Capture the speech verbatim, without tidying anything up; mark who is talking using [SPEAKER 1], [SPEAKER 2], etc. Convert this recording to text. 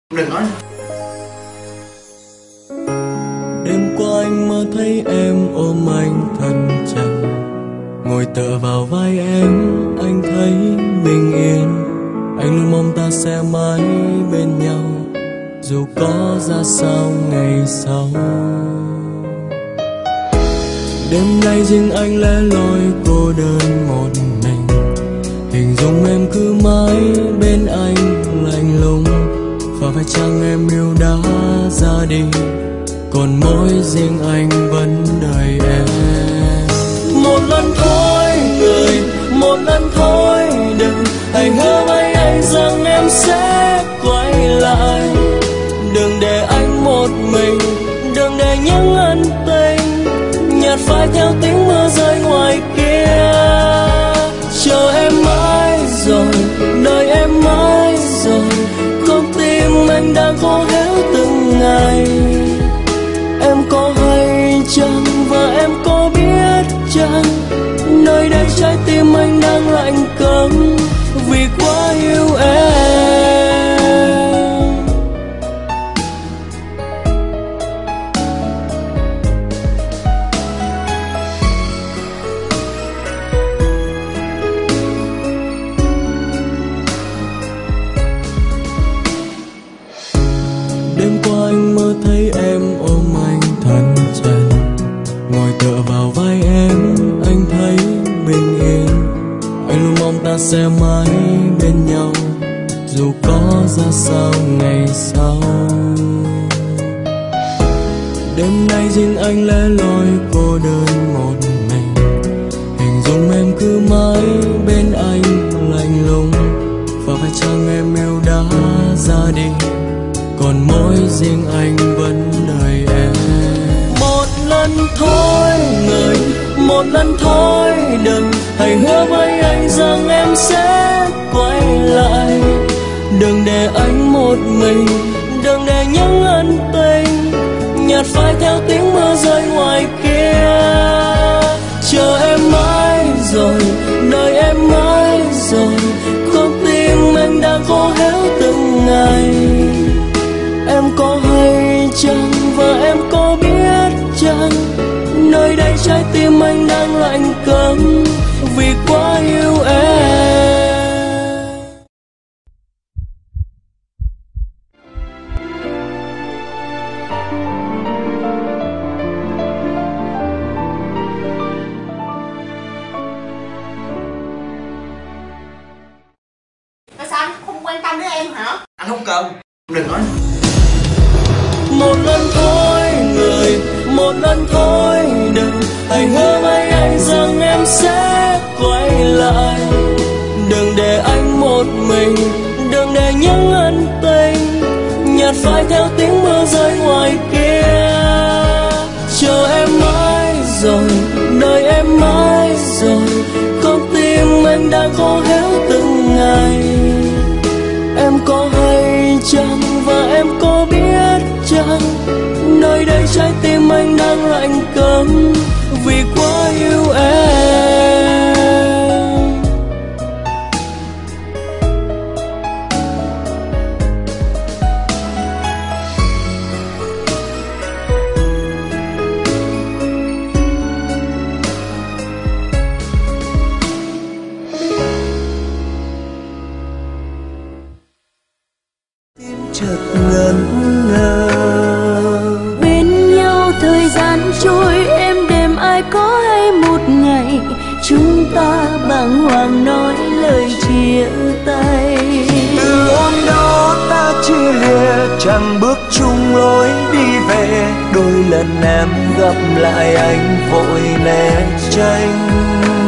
[SPEAKER 1] Đừng nói.
[SPEAKER 2] Đêm qua anh mơ thấy em ôm anh thân chặt, ngồi tựa vào vai em, anh thấy bình yên. Anh luôn mong ta sẽ mãi bên nhau, dù có ra sao ngày sau. Đêm nay riêng anh lẻ loi cô đơn một mình, hình dung em cứ mãi bên anh lạnh lùng. Và phải chăng em yêu đã ra đi, còn mỗi riêng anh vẫn đợi em. Một lần thôi người, một lần thôi đừng, hãy hứa với anh rằng em sẽ quay lại. Đừng để anh một mình, đừng để những ân tình nhạt phai theo tiếng mưa rơi ngoài kia. Chờ em mãi rồi, đợi em mãi rồi, con tim anh đang khô héo từng ngày. Em có hay chăng và em có biết chăng, nơi đây trái tim anh đang lạnh cứng vì quá yêu em. Đêm qua anh mơ thấy em ôm anh thật chặt, ngồi tựa vào vai em, anh thấy bình yên. Anh luôn mong ta sẽ mãi bên nhau, dù có ra sao ngày sau. Đêm nay riêng anh lẻ loi cô đơn một mình, hình dung em cứ mãi bên anh lạnh lùng. Và phải chăng em yêu đã ra đi, còn mỗi riêng anh vẫn đợi em. Một lần thôi người, một lần thôi đừng, hãy hứa với anh rằng em sẽ quay lại. Đừng để anh một mình, đừng để những ân tình nhạt phai theo tiếng mưa rơi ngoài kia. Chờ em mãi rồi, đợi em mãi rồi, con tim anh đang khô héo từng ngày. Em có hay chăng và em có biết chăng, nơi đây trái tim anh đang lạnh cứng vì quá yêu em.
[SPEAKER 3] Tại sao anh không quan tâm đến em hả?
[SPEAKER 1] Anh không cần. Đừng nói.
[SPEAKER 2] Một lần thôi người, một lần thôi đừng, hãy hứa với anh rằng em sẽ quay lại. Đừng để anh một mình, đừng để những ân tình nhạt phai theo tiếng mưa rơi ngoài kia. Chờ em mãi rồi, đợi em mãi rồi, con tim anh đang khô héo từng ngày. Em có hay chăng và em có biết chăng, nơi đây trái tim anh đang lạnh cứng vì quá yêu em. Chợt ngẩn ngơ
[SPEAKER 4] bên nhau thời gian trôi êm đềm, ai có hay một ngày chúng ta bàng hoàng nói lời chia tay.
[SPEAKER 2] từ hôm đó ta chia lìa, chẳng bước chung lối đi về. Đôi lần em gặp lại anh vội né tránh,